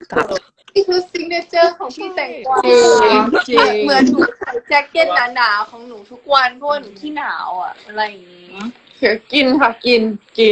กับนี่คือซิงเกิลของพี่แตงกวาเหมือนหนูใส่แจ็คเก็ตหนาๆของหนูทุกวันเพราะว่าหนูขี้หนาวอ่ะอะไรอย่างนี้กินค่ะกิน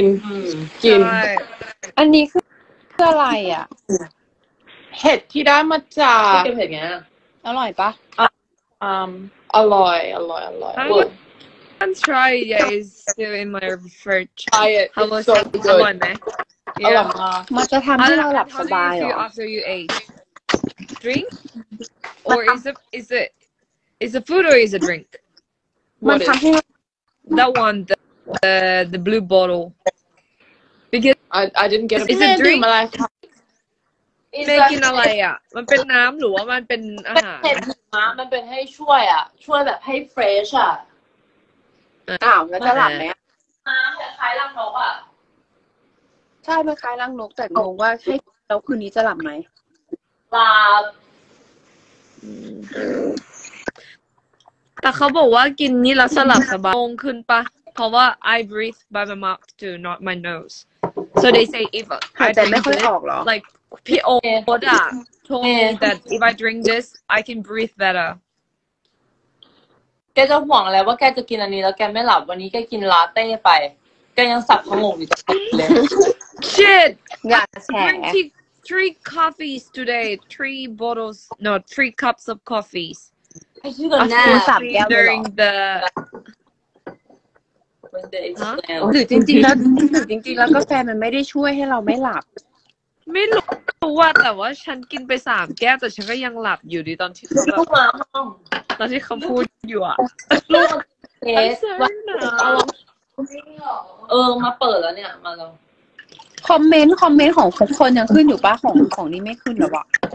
อันนี้คืออะไรอ่ะเห็ดที่ได้มาจากเห็ดไงอร่อยปะอร่อย I'm try guys still in my fridge. Try it. How was so it? good. อร่อยมากมันจะทำให้เราหลับสบายเหรอ After you ate, drink, or is it food or is it drink? มันทำให้ that one, the blue bottle. Because I didn't get. Is it drink? อะไรเมย์กินอะไรอ่ะมันเป็นน้ำหรือว่ามันเป็นอาหารมันเป็นให้ช่วยแบบให้เฟรชอ่ะแล้วจะหลับไหมน้ำคล้ายรังนกอ่ะใช่มันคล้ายรังนกแต่งงว่าให้แล้วคืนนี้จะหลับไหมหลับแต่เขาบอกว่ากินนี่แล้วสลับสบายโล่งขึ้นปะเพราะว่า I breathe by my mouth too not my nose so they say if หายใจไม่ค่อยออกหรอ like พี่โอ๊ตอ่ะ told me that if I drink this I can breathe better แกจะห่วงอะไรว่าแกจะกินอันนี้แล้วแกไม่หลับวันนี้แกกินลาเต้ไปแกยังสับพะงงอยู่เลย shit อย่าแฉ three coffees today 3 cups of coffees ให้ชื่อกันหน้า during the หรือจริงๆแล้วกาแฟมันไม่ได้ช่วยให้เราไม่หลับไม่รู้ว่าแต่ว่าฉันกินไป3 แก้วแต่ฉันก็ยังหลับอยู่ดีตอนที่เขาพูดอยู่อ่ะลูกเอสมาเปิดแล้วเนี่ยมาแล้วคอมเมนต์ของทุกคนยังขึ้นอยู่ปะของนี่ไม่ขึ้นหรอวะ